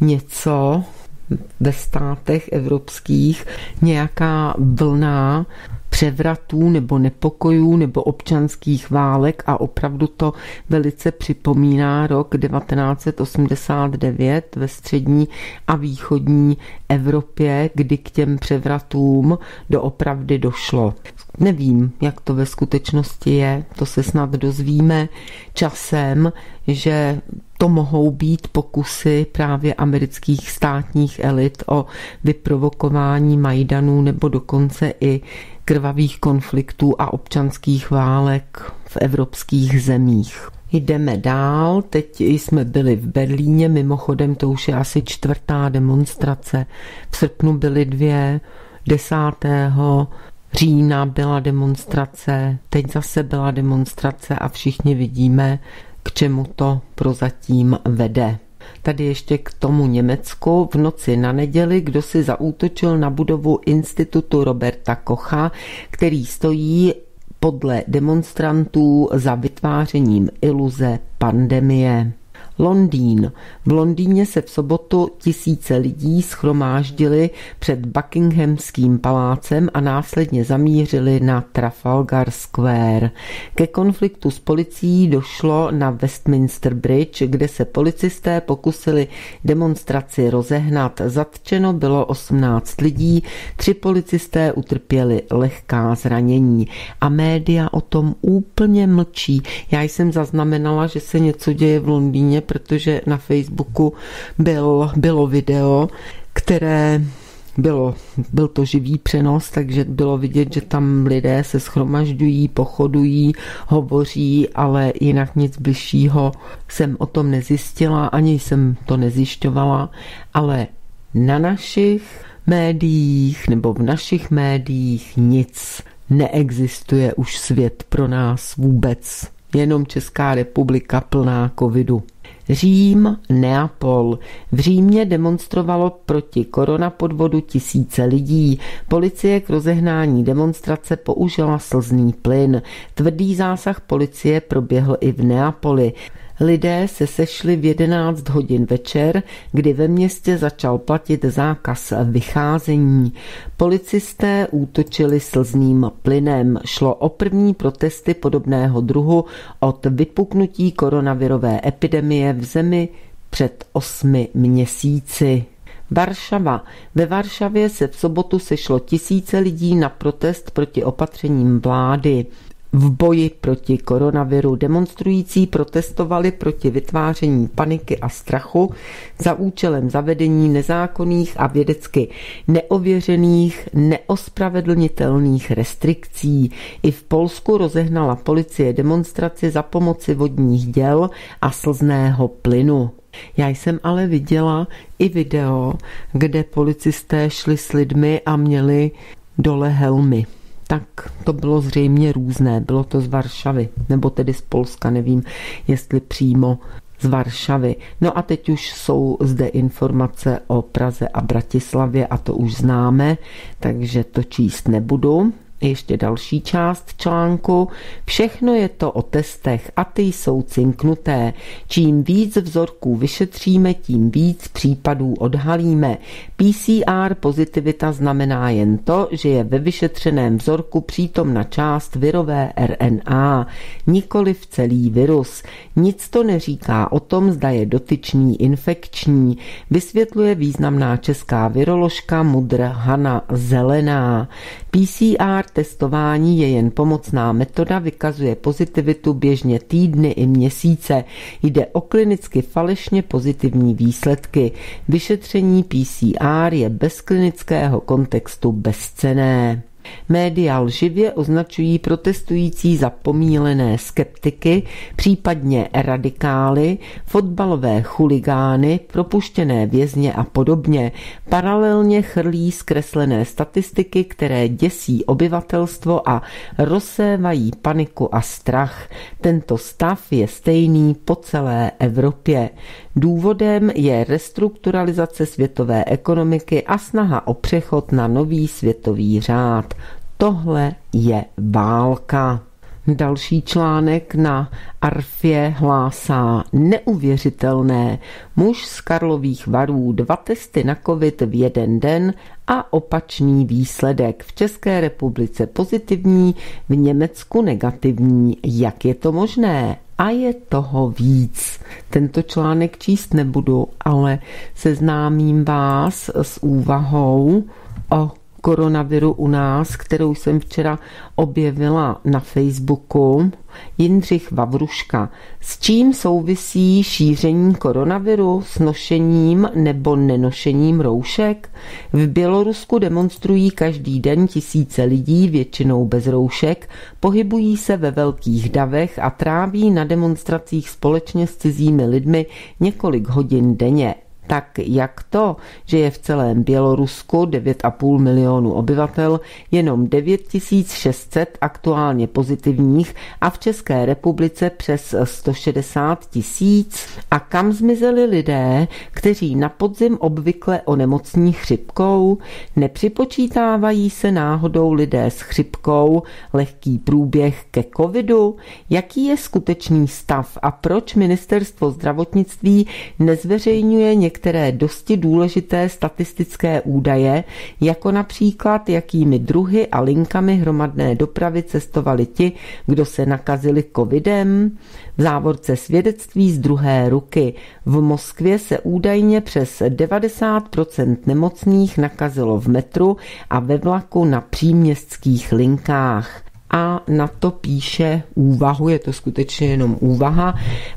něco ve státech evropských, nějaká vlna převratů nebo nepokojů nebo občanských válek a opravdu to velice připomíná rok devatenáct set osmdesát devět ve střední a východní Evropě, kdy k těm převratům doopravdy došlo. Nevím, jak to ve skutečnosti je, to se snad dozvíme časem, že to mohou být pokusy právě amerických státních elit o vyprovokování Majdanů nebo dokonce i krvavých konfliktů a občanských válek v evropských zemích. Jdeme dál, teď jsme byli v Berlíně, mimochodem to už je asi čtvrtá demonstrace. V srpnu byly dvě, desátého října byla demonstrace, teď zase byla demonstrace a všichni vidíme, k čemu to prozatím vede. Tady ještě k tomu Německu. V noci na neděli, kdo si zaútočil na budovu institutu Roberta Kocha, který stojí podle demonstrantů za vytvářením iluze pandemie. Londýn. V Londýně se v sobotu tisíce lidí shromáždili před Buckinghamským palácem a následně zamířili na Trafalgar Square. Ke konfliktu s policií došlo na Westminster Bridge, kde se policisté pokusili demonstraci rozehnat. Zatčeno bylo osmnáct lidí, tři policisté utrpěli lehká zranění a média o tom úplně mlčí. Já jsem zaznamenala, že se něco děje v Londýně protože na Facebooku byl, bylo video, které bylo, byl to živý přenos, takže bylo vidět, že tam lidé se shromažďují, pochodují, hovoří, ale jinak nic bližšího jsem o tom nezjistila, ani jsem to nezjišťovala, ale na našich médiích nebo v našich médiích nic neexistuje, už svět pro nás vůbec, jenom Česká republika plná covidu. Řím, Neapol. V Římě demonstrovalo proti koronapodvodu tisíce lidí. Policie k rozehnání demonstrace použila slzný plyn. Tvrdý zásah policie proběhl i v Neapoli. Lidé se sešli v jedenáct hodin večer, kdy ve městě začal platit zákaz vycházení. Policisté útočili slzným plynem. Šlo o první protesty podobného druhu od vypuknutí koronavirové epidemie v zemi před osmi měsíci. Varšava. Ve Varšavě se v sobotu sešlo tisíce lidí na protest proti opatřením vlády. V boji proti koronaviru demonstrující protestovali proti vytváření paniky a strachu za účelem zavedení nezákonných a vědecky neověřených, neospravedlnitelných restrikcí. I v Polsku rozehnala policie demonstraci za pomoci vodních děl a slzného plynu. Já jsem ale viděla i video, kde policisté šli s lidmi a měli dole helmy. Tak to bylo zřejmě různé, bylo to z Varšavy, nebo tedy z Polska, nevím, jestli přímo z Varšavy. No a teď už jsou zde informace o Praze a Bratislavě a to už známe, takže to číst nebudu. Ještě další část článku. Všechno je to o testech a ty jsou cinknuté. Čím víc vzorků vyšetříme, tím víc případů odhalíme. P C R pozitivita znamená jen to, že je ve vyšetřeném vzorku přítomna část virové R N A, nikoliv celý virus. Nic to neříká o tom, zda je dotyčný infekční, vysvětluje významná česká viroložka Mudr Hana Zelená. P C R testování je jen pomocná metoda, vykazuje pozitivitu běžně týdny i měsíce. Jde o klinicky falešně pozitivní výsledky. Vyšetření P C R je bez klinického kontextu bezcenné. Média lživě označují protestující za pomílené skeptiky, případně radikály, fotbalové chuligány, propuštěné vězně a podobně. Paralelně chrlí zkreslené statistiky, které děsí obyvatelstvo a rozsévají paniku a strach. Tento stav je stejný po celé Evropě. Důvodem je restrukturalizace světové ekonomiky a snaha o přechod na nový světový řád. Tohle je válka. Další článek na Arfě hlásá neuvěřitelné. Muž z Karlových Varů, dva testy na covid v jeden den a opačný výsledek. V České republice pozitivní, v Německu negativní. Jak je to možné? A je toho víc. Tento článek číst nebudu, ale seznámím vás s úvahou o koronaviru u nás, kterou jsem včera objevila na Facebooku. Jindřich Vavruška. S čím souvisí šíření koronaviru? S nošením nebo nenošením roušek? V Bělorusku demonstrují každý den tisíce lidí, většinou bez roušek, pohybují se ve velkých davech a tráví na demonstracích společně s cizími lidmi několik hodin denně. Tak jak to, že je v celém Bělorusku devět a půl milionu obyvatel, jenom devět tisíc šest set aktuálně pozitivních a v České republice přes sto šedesát tisíc? A kam zmizeli lidé, kteří na podzim obvykle onemocní chřipkou? Nepřipočítávají se náhodou lidé s chřipkou lehký průběh ke covidu? Jaký je skutečný stav a proč ministerstvo zdravotnictví nezveřejňuje některé některé dosti důležité statistické údaje, jako například jakými druhy a linkami hromadné dopravy cestovali ti, kdo se nakazili covidem? V závorce svědectví z druhé ruky. V Moskvě se údajně přes devadesát procent nemocných nakazilo v metru a ve vlaku na příměstských linkách. A na to píše úvahu, je to skutečně jenom úvaha,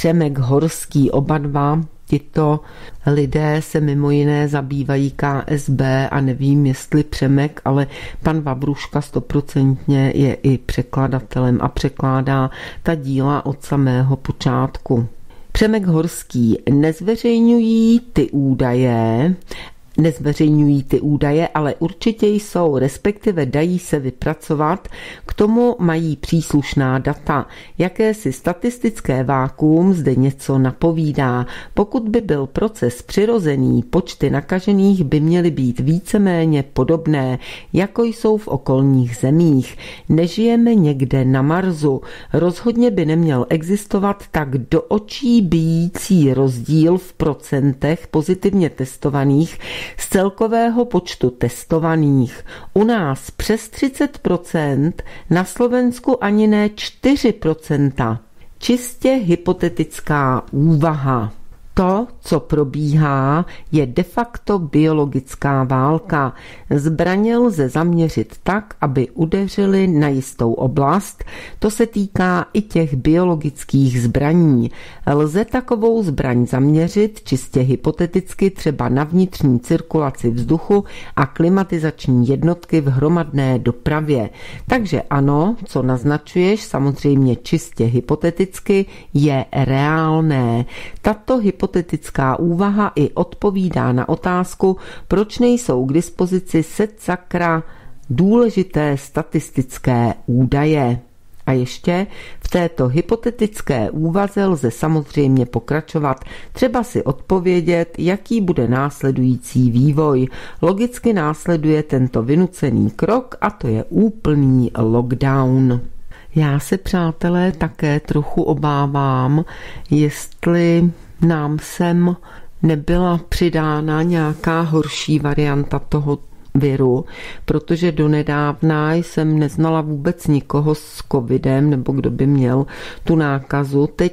Přemek Horský. Oba dva tito lidé se mimo jiné zabývají K S B a nevím, jestli Přemek, ale pan Vavruška stoprocentně je i překladatelem a překládá ta díla od samého počátku. Přemek Horský. Nezveřejňují ty údaje, nezveřejňují ty údaje, ale určitě jsou, respektive dají se vypracovat, k tomu mají příslušná data. Jakési statistické vákuum zde něco napovídá. Pokud by byl proces přirozený, počty nakažených by měly být víceméně podobné, jako jsou v okolních zemích. Nežijeme někde na Marsu. Rozhodně by neměl existovat tak do očí bijící rozdíl v procentech pozitivně testovaných z celkového počtu testovaných. U nás přes třicet procent, na Slovensku ani ne čtyři procenta. Čistě hypotetická úvaha. To, co probíhá, je de facto biologická válka. Zbraně lze zaměřit tak, aby udeřily na jistou oblast. To se týká i těch biologických zbraní. Lze takovou zbraň zaměřit čistě hypoteticky třeba na vnitřní cirkulaci vzduchu a klimatizační jednotky v hromadné dopravě. Takže ano, co naznačuješ, samozřejmě čistě hypoteticky, je reálné. Tato hypotetická Hypotetická úvaha i odpovídá na otázku, proč nejsou k dispozici set sakra důležité statistické údaje. A ještě v této hypotetické úvaze lze samozřejmě pokračovat, třeba si odpovědět, jaký bude následující vývoj. Logicky následuje tento vynucený krok a to je úplný lockdown. Já se, přátelé, také trochu obávám, jestli nám sem nebyla přidána nějaká horší varianta toho viru, protože donedávna jsem neznala vůbec nikoho s covidem, nebo kdo by měl tu nákazu. Teď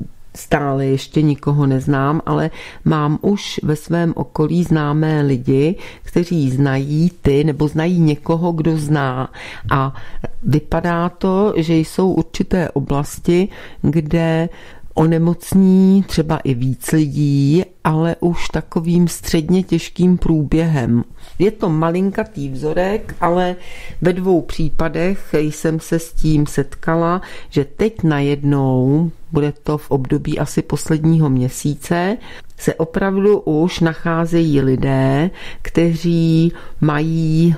stále ještě nikoho neznám, ale mám už ve svém okolí známé lidi, kteří znají ty, nebo znají někoho, kdo zná. A vypadá to, že jsou určité oblasti, kde onemocní třeba i víc lidí, ale už takovým středně těžkým průběhem. Je to malinkatý vzorek, ale ve dvou případech jsem se s tím setkala, že teď najednou, bude to v období asi posledního měsíce, se opravdu už nacházejí lidé, kteří mají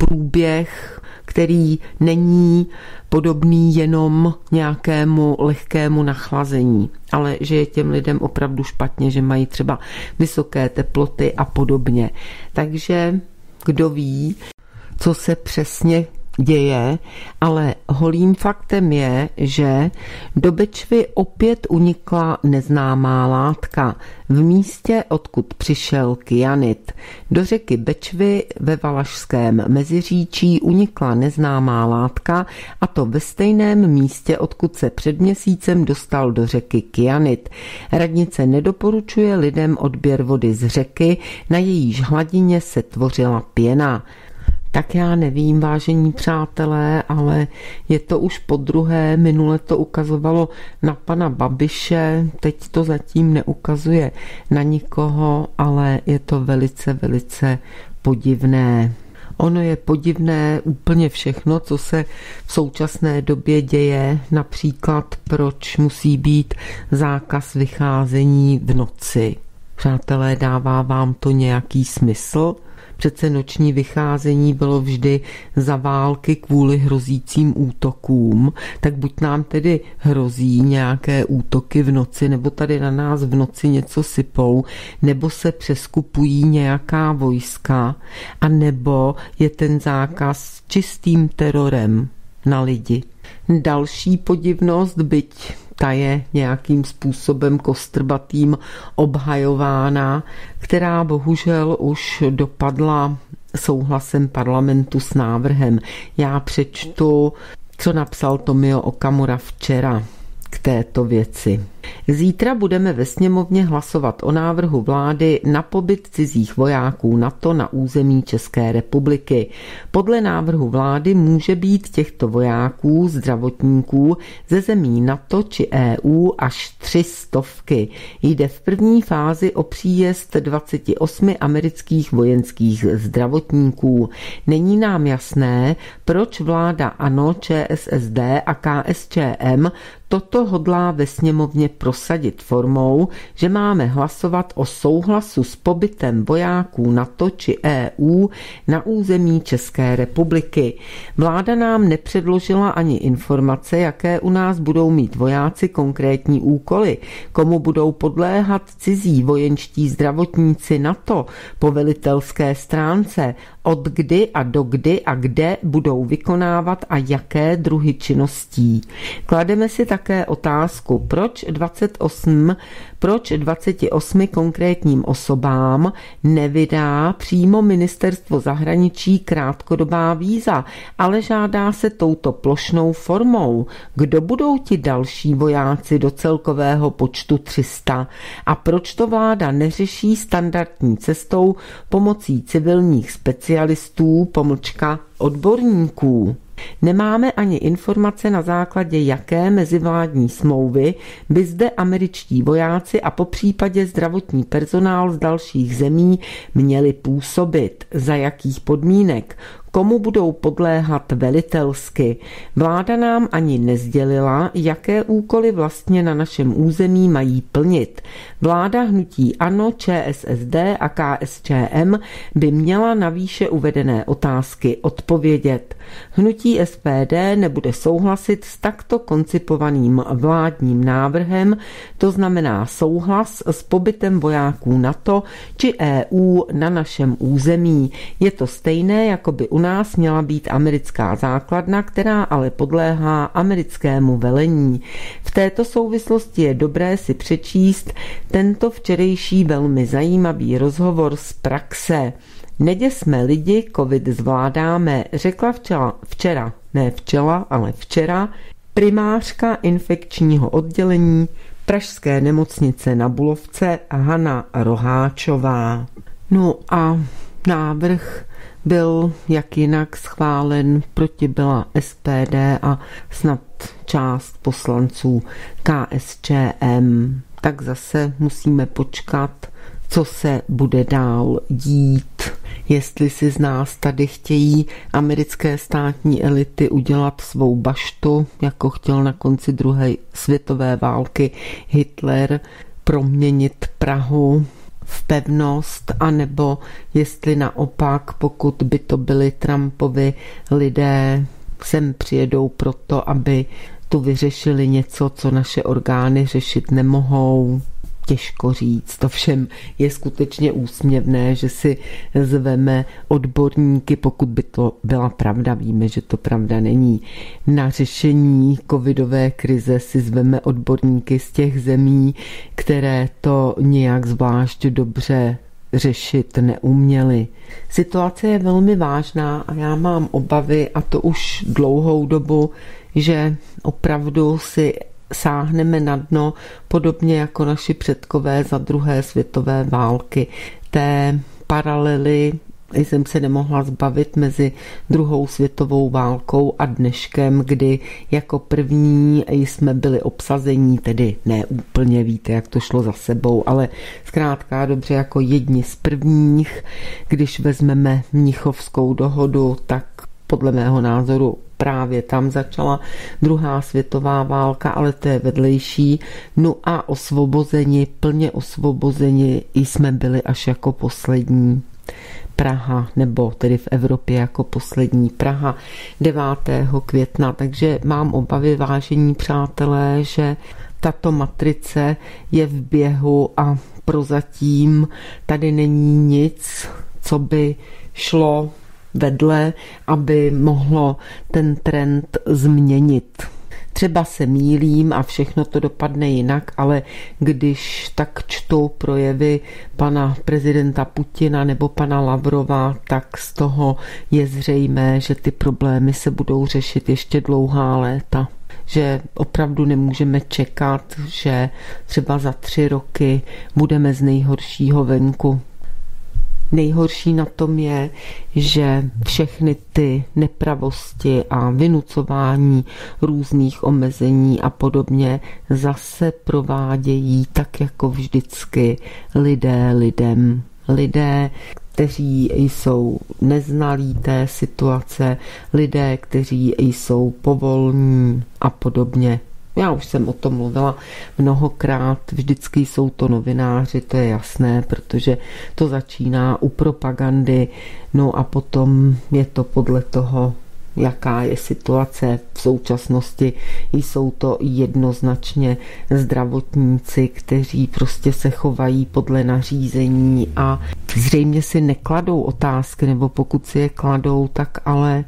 průběh, který není podobný jenom nějakému lehkému nachlazení, ale že je těm lidem opravdu špatně, že mají třeba vysoké teploty a podobně. Takže kdo ví, co se přesně děje, ale holým faktem je, že do Bečvy opět unikla neznámá látka v místě, odkud přišel kyanid. Do řeky Bečvy ve Valašském Meziříčí unikla neznámá látka, a to ve stejném místě, odkud se před měsícem dostal do řeky kyanid. Radnice nedoporučuje lidem odběr vody z řeky, na jejíž hladině se tvořila pěna. Tak já nevím, vážení přátelé, ale je to už podruhé, minule to ukazovalo na pana Babiše, teď to zatím neukazuje na nikoho, ale je to velice, velice podivné. Ono je podivné úplně všechno, co se v současné době děje, například proč musí být zákaz vycházení v noci. Přátelé, dává vám to nějaký smysl? Přece noční vycházení bylo vždy za války kvůli hrozícím útokům, tak buď nám tedy hrozí nějaké útoky v noci, nebo tady na nás v noci něco sypou, nebo se přeskupují nějaká vojska, a nebo je ten zákaz čistým terorem na lidi. Další podivnost, byť ta je nějakým způsobem kostrbatým obhajována, která bohužel už dopadla souhlasem parlamentu s návrhem. Já přečtu, co napsal Tomio Okamura včera k této věci. Zítra budeme ve sněmovně hlasovat o návrhu vlády na pobyt cizích vojáků NATO na území České republiky. Podle návrhu vlády může být těchto vojáků, zdravotníků ze zemí NATO či E U až tři stovky. Jde v první fázi o příjezd dvacet osm amerických vojenských zdravotníků. Není nám jasné, proč vláda ANO, ČSSD a KSČM toto hodlá ve sněmovně prosadit formou, že máme hlasovat o souhlasu s pobytem vojáků NATO či E U na území České republiky. Vláda nám nepředložila ani informace, jaké u nás budou mít vojáci konkrétní úkoly, komu budou podléhat cizí vojenští zdravotníci NATO po velitelské stránce, od kdy a do kdy a kde budou vykonávat a jaké druhy činností. Klademe si také otázku, proč dvacet osm, proč dvacet osm konkrétním osobám nevydá přímo ministerstvo zahraničí krátkodobá víza, ale žádá se touto plošnou formou. Kdo budou ti další vojáci do celkového počtu tři sta? A proč to vláda neřeší standardní cestou pomocí civilních specialistů, pomlčka odborníků? Nemáme ani informace, na základě jaké mezivládní smlouvy by zde američtí vojáci a popřípadě zdravotní personál z dalších zemí měli působit, za jakých podmínek, komu budou podléhat velitelsky. Vláda nám ani nezdělila, jaké úkoly vlastně na našem území mají plnit. Vláda hnutí ANO, ČSSD a KSČM by měla na výše uvedené otázky odpovědět. Hnutí S P D nebude souhlasit s takto koncipovaným vládním návrhem, to znamená souhlas s pobytem vojáků NATO či E U na našem území. Je to stejné, jako by u nás měla být americká základna, která ale podléhá americkému velení. V této souvislosti je dobré si přečíst tento včerejší velmi zajímavý rozhovor z praxe. Neděsme lidi, covid zvládáme, řekla včera, včera, ne včela, ale včera, primářka infekčního oddělení pražské nemocnice Na Bulovce Hana Roháčová. No a návrh byl jak jinak schválen, proti byla S P D a snad část poslanců K S Č M. Tak zase musíme počkat, co se bude dál dít. Jestli si z nás tady chtějí americké státní elity udělat svou baštu, jako chtěl na konci druhé světové války Hitler, proměnit Prahu v pevnost, anebo jestli naopak, pokud by to byli Trumpovi lidé, sem přijedou proto, aby tu vyřešili něco, co naše orgány řešit nemohou. Těžko říct, to všem je skutečně úsměvné, že si zveme odborníky, pokud by to byla pravda, víme, že to pravda není. Na řešení covidové krize si zveme odborníky z těch zemí, které to nějak zvlášť dobře řešit neuměli. Situace je velmi vážná a já mám obavy, a to už dlouhou dobu, že opravdu si sáhneme na dno, podobně jako naši předkové za druhé světové války. Té paralely jsem se nemohla zbavit mezi druhou světovou válkou a dneškem, kdy jako první jsme byli obsazení, tedy ne úplně, víte, jak to šlo za sebou, ale zkrátka dobře jako jedni z prvních. Když vezmeme Mnichovskou dohodu, tak podle mého názoru právě tam začala druhá světová válka, ale to je vedlejší. No a osvobozeni, plně osvobozeni jsme byli až jako poslední. Praha, nebo tedy v Evropě jako poslední Praha devátého května. Takže mám obavy, vážení přátelé, že tato matrice je v běhu a prozatím tady není nic, co by šlo vedle, aby mohlo ten trend změnit. Třeba se mýlím a všechno to dopadne jinak, ale když tak čtu projevy pana prezidenta Putina nebo pana Lavrova, tak z toho je zřejmé, že ty problémy se budou řešit ještě dlouhá léta. že opravdu nemůžeme čekat, že třeba za tři roky budeme z nejhoršího venku. Nejhorší na tom je, že všechny ty nepravosti a vynucování různých omezení a podobně zase provádějí tak jako vždycky lidé lidem. Lidé, kteří jsou neznalí té situace, lidé, kteří jsou povolní a podobně. Já už jsem o tom mluvila mnohokrát, vždycky jsou to novináři, to je jasné, protože to začíná u propagandy, no a potom je to podle toho, jaká je situace v současnosti. Jsou to jednoznačně zdravotníci, kteří prostě se chovají podle nařízení a zřejmě si nekladou otázky, nebo pokud si je kladou, tak ale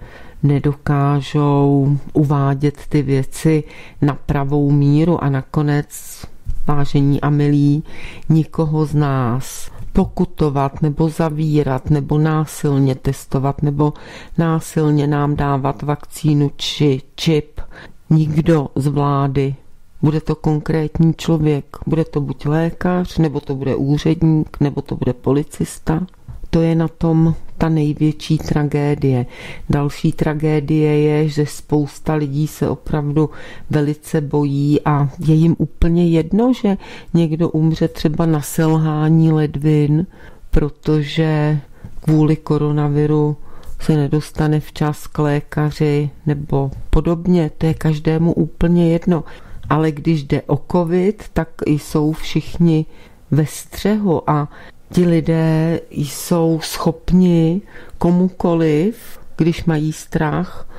nedokážou uvádět ty věci na pravou míru a nakonec, vážení a milí, nikoho z nás pokutovat nebo zavírat nebo násilně testovat nebo násilně nám dávat vakcínu či čip. Nikdo z vlády. Bude to konkrétní člověk, bude to buď lékař, nebo to bude úředník, nebo to bude policista. To je na tom ta největší tragédie. Další tragédie je, že spousta lidí se opravdu velice bojí a je jim úplně jedno, že někdo umře třeba na selhání ledvin, protože kvůli koronaviru se nedostane včas k lékaři nebo podobně. To je každému úplně jedno. Ale když jde o covid, tak jsou všichni ve střehu a ti lidé jsou schopni komukoliv, když mají strach,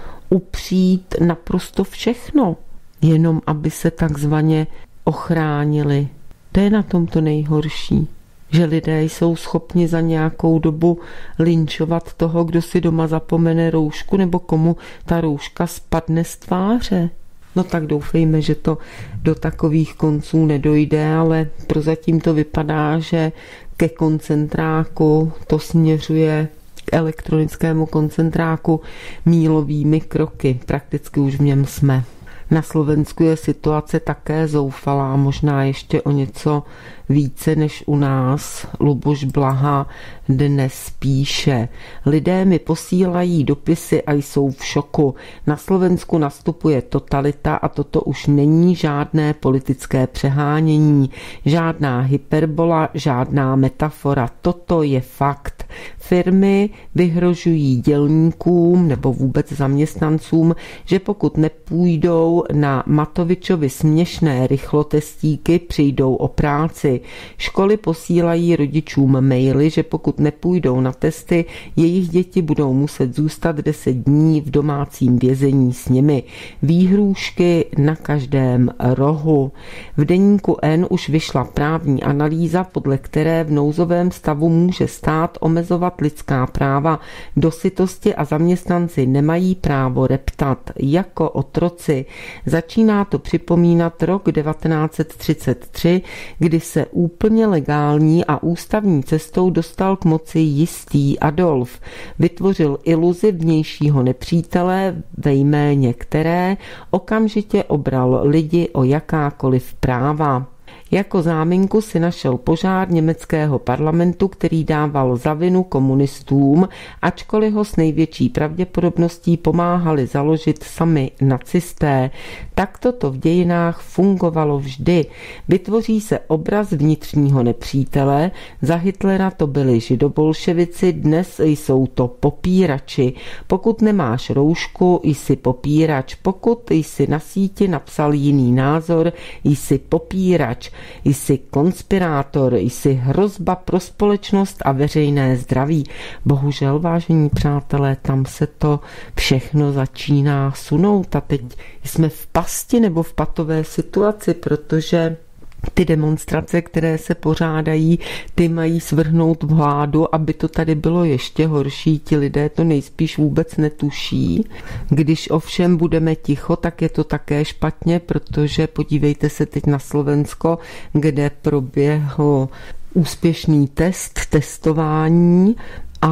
upřít naprosto všechno, jenom aby se takzvaně ochránili. To je na tom to nejhorší, že lidé jsou schopni za nějakou dobu lynčovat toho, kdo si doma zapomene roušku nebo komu ta rouška spadne z tváře. No tak doufejme, že to do takových konců nedojde, ale prozatím to vypadá, že ke koncentráku to směřuje k elektronickému koncentráku mílovými kroky. Prakticky už v něm jsme. Na Slovensku je situace také zoufalá, možná ještě o něco více než u nás. Luboš Blaha dnes píše: lidé mi posílají dopisy a jsou v šoku. Na Slovensku nastupuje totalita a toto už není žádné politické přehánění, žádná hyperbola, žádná metafora. Toto je fakt. Firmy vyhrožují dělníkům nebo vůbec zaměstnancům, že pokud nepůjdou na Matovičovi směšné rychlotestíky, přijdou o práci. Školy posílají rodičům maily, že pokud nepůjdou na testy, jejich děti budou muset zůstat deset dní v domácím vězení s nimi. Výhrůžky na každém rohu. V deníku N už vyšla právní analýza, podle které v nouzovém stavu může stát omezovat lidská práva do sytosti a zaměstnanci nemají právo reptat jako otroci. Začíná to připomínat rok devatenáct set třicet tři, kdy se úplně legální a ústavní cestou dostal k moci jistý Adolf. Vytvořil iluzi vnějšího nepřítele, ve jméně které okamžitě obral lidi o jakákoliv práva. Jako záminku si našel požár německého parlamentu, který dával za vinu komunistům, ačkoliv ho s největší pravděpodobností pomáhali založit sami nacisté. Takto to v dějinách fungovalo vždy. Vytvoří se obraz vnitřního nepřítele, za Hitlera to byli židobolševici, dnes jsou to popírači. Pokud nemáš roušku, jsi popírač. Pokud jsi na síti napsal jiný názor, jsi popírač. Jsi konspirátor, jsi hrozba pro společnost a veřejné zdraví. Bohužel, vážení přátelé, tam se to všechno začíná sunout a teď jsme v pasti nebo v patové situaci, protože ty demonstrace, které se pořádají, ty mají svrhnout vládu, aby to tady bylo ještě horší. Ti lidé to nejspíš vůbec netuší. Když ovšem budeme ticho, tak je to také špatně, protože podívejte se teď na Slovensko, kde proběhl úspěšný test, testování a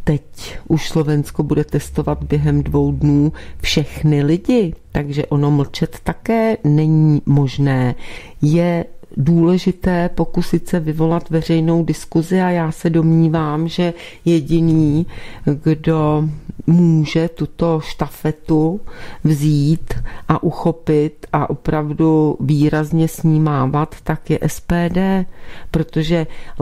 teď už Slovensko bude testovat během dvou dnů všechny lidi, takže ono mlčet také není možné. Je důležité pokusit se vyvolat veřejnou diskuzi a já se domnívám, že jediný, kdo může tuto štafetu vzít a uchopit a opravdu výrazně s ní mávat, tak je S P D, protože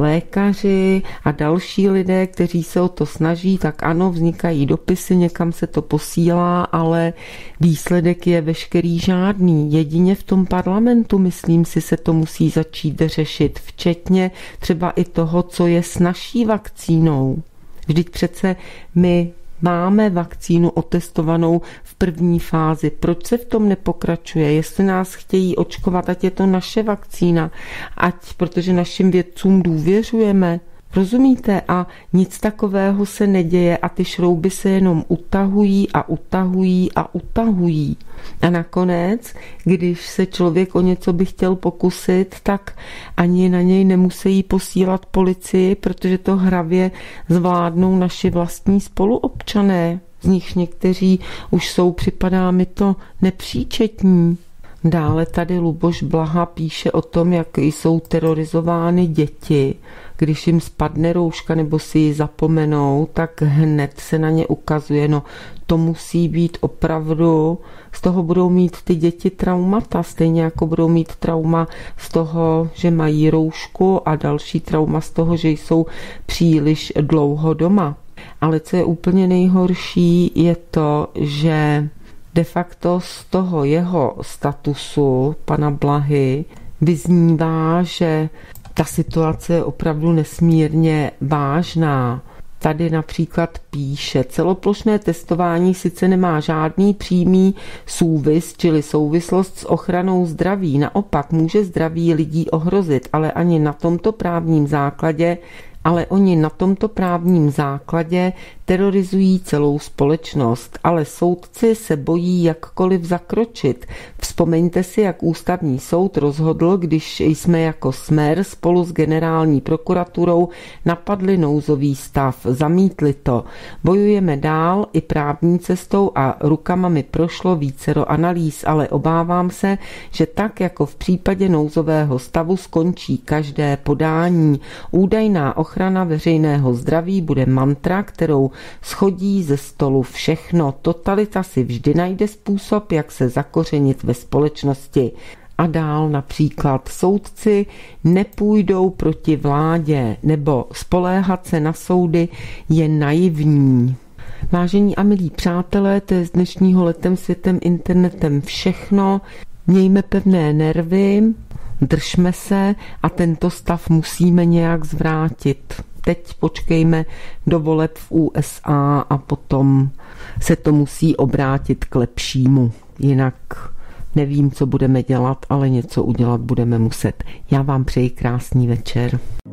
lékaři a další lidé, kteří se o to snaží, tak ano, vznikají dopisy, někam se to posílá, ale výsledek je veškerý žádný. Jedině v tom parlamentu, myslím si, se to musí začít řešit, včetně třeba i toho, co je s naší vakcínou. Vždyť přece my máme vakcínu otestovanou v první fázi. Proč se v tom nepokračuje? Jestli nás chtějí očkovat, ať je to naše vakcína, ať, protože našim vědcům důvěřujeme. Rozumíte? A nic takového se neděje a ty šrouby se jenom utahují a utahují a utahují. A nakonec, když se člověk o něco by chtěl pokusit, tak ani na něj nemusí posílat policii, protože to hravě zvládnou naši vlastní spoluobčané. Z nich někteří už jsou, připadá mi to, nepříčetní. Dále tady Luboš Blaha píše o tom, jak jsou terorizovány děti. Když jim spadne rouška nebo si ji zapomenou, tak hned se na ně ukazuje, no to musí být opravdu, z toho budou mít ty děti traumata, stejně jako budou mít trauma z toho, že mají roušku a další trauma z toho, že jsou příliš dlouho doma. Ale co je úplně nejhorší, je to, že de facto z toho jeho statusu, pana Blahy, vyznívá, že ta situace je opravdu nesmírně vážná. Tady například píše, celoplošné testování sice nemá žádný přímý souvis, čili souvislost s ochranou zdraví. Naopak může zdraví lidí ohrozit, ale ani na tomto právním základě ale oni na tomto právním základě terorizují celou společnost, ale soudci se bojí jakkoliv zakročit. Vzpomeňte si, jak ústavní soud rozhodl, když jsme jako Smer spolu s generální prokuraturou napadli nouzový stav, zamítli to. Bojujeme dál i právní cestou a rukama mi prošlo vícero analýz, ale obávám se, že tak jako v případě nouzového stavu skončí každé podání. Údajná ochrana veřejného zdraví bude mantra, kterou schodí ze stolu všechno. Totalita si vždy najde způsob, jak se zakořenit ve společnosti. A dál například soudci nepůjdou proti vládě nebo spoléhat se na soudy je naivní. Vážení a milí přátelé, to je z dnešního Letem světem internetem všechno. Mějme pevné nervy, držme se a tento stav musíme nějak zvrátit. Teď počkejme do voleb v U S A a potom se to musí obrátit k lepšímu. Jinak nevím, co budeme dělat, ale něco udělat budeme muset. Já vám přeji krásný večer.